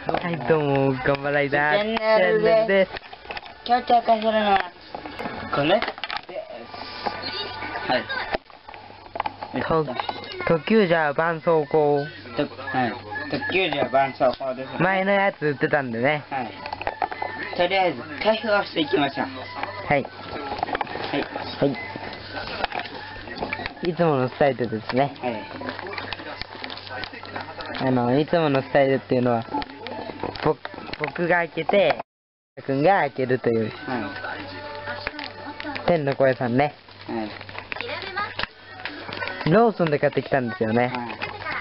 はい、どうも、頑張らいだ。 チャンネルです。今日紹介するのはこれです。はい。 特急じゃ絆創膏。 はい。特急じゃ絆創膏です、ね。 前のやつ売ってたんでね。 はい。とりあえず開封をしていきましょう。 はい。 はい。 はい。いつものスタイルですね。 はい。 いつものスタイルっていうのは、僕が開けて、君が開けるという。 はい。 天の声さんね。 はい。 ローソンで買ってきたんですよね。 はい。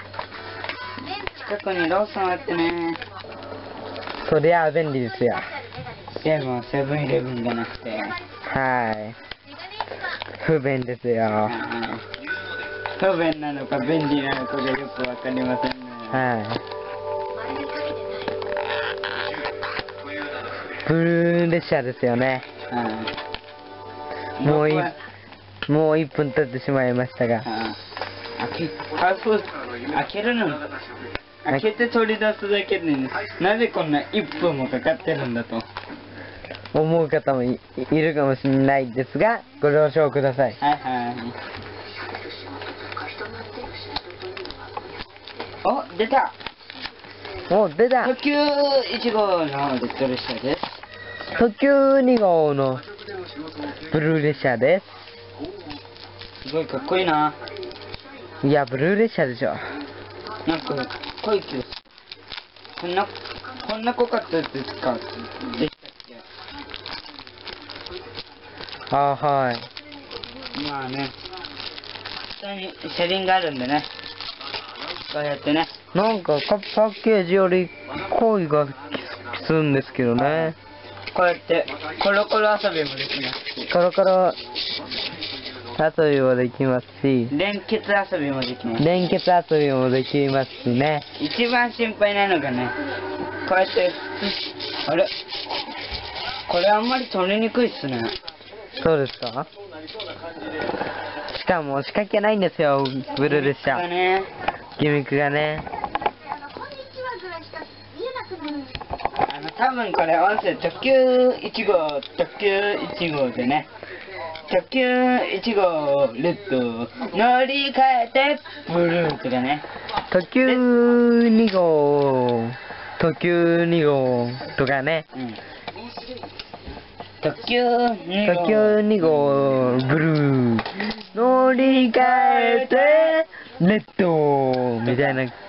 近くにローソンあってね。 そりゃ便利ですよ。 でもセブンイレブンじゃなくて。 はい。不便ですよ。 不便なのか便利なのかがよくわかりませんね。 はい。ブルー列車ですよね。 はい。 もう1分経ってしまいましたが。 開けるの開けて取り出すだけで、ね、なぜこんな1分もかかってるんだと思う方も いるかもしれないですが、ご了承ください。 はいはい。お、出た。 お、出た。 特急1号のレッド列車です。 特急2号のブルー列車です。 すごいかっこいいな。 いや、ブルー列車でしょ。 なんかこいつこんな濃かったですかでしたっけ。 あ、はい。 まあね、下に車輪があるんでね、こうやってね。 なんかパッケージより濃いがするんですけどね。 こうやってコロコロ遊びもできますし、 コロコロ遊びもできますし、 連結遊びもできます。 連結遊びもできますしね。 一番心配なのがね、こうやってあれこれあんまり取りにくいっすね。 そうですか。しかも仕掛けないんですよ、ブルー列車。ギミックがね。 多分これ音声特急1号でね、特急1号レッド乗り換えてブルーとかね、 特急2号とかね、 うん、特急2 号ブルー乗り換えてレッドみたいな